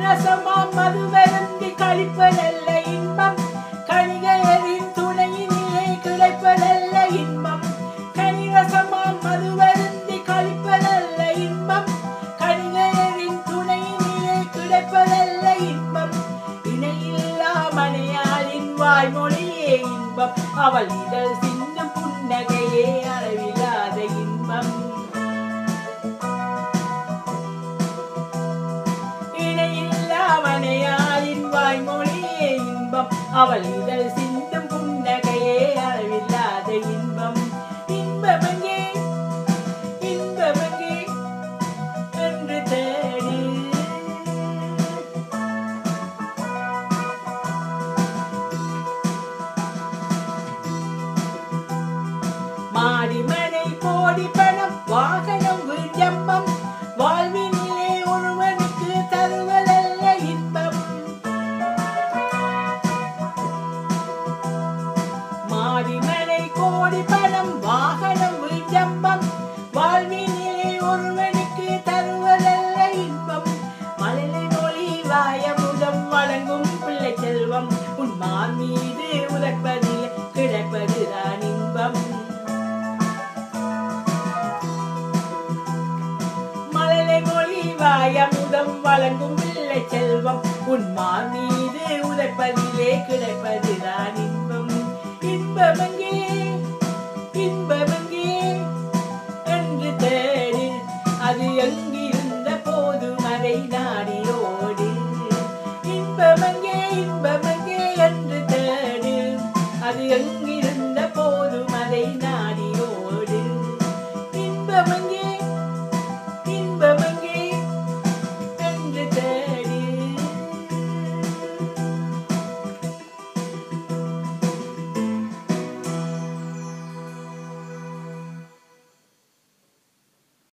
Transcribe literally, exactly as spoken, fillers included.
ரசமாம் மதுவருந்தி கழிப்பதல்ல இன்பம் கணிகையரின் துணையினிலே கிடைப்பதல்ல இன்பம் கனிரசமாம் மதுவருந்தி கழிப்பதல்ல இன்பம் கணிகையரின் துணையினிலே கிடைப்பதல்ல இன்பம் இணையில்லா மனையாளின் வாய்மொழியே இன்பம் அவள் இதழ் சின்னம் புன்னகையே அளவில்லாத இன்பம் மனையாளின் வாய்மொழியே இன்பம் அவள் இதழ் சிந்தும் புன்னகையே அளவில்லாத இன்பம் இன்பமங்கே இன்பமங்கே என்று தேடு மாடிமனை கோடி பணம் வாகனம் விஜம்பம் வாழ்வினிலே ஒருவனுக்கு தருவதல்ல இன்பம் மாடிமனை கோடி பணம் வாகனம் விஜம்பம் வாழ்வினிலே ஒருவனுக்கு தருவதல்ல இன்பம் மழலை மொழி வாயமுதம் வழங்கும் பிள்ளை செல்வம் உன் மான் மீது உதைப்பதில் கிடைப்பதுதான் இன்பம் வாயமுதம் வழங்கும் பிள்ளை செல்வம் உன் மான் மீது உதைப்பதிலே கிடைப்பதுதான் இன்பம் இன்பமங்கே இன்பமங்கே என்று தேடு அது எங்கிருந்த போதும் அதை நாடி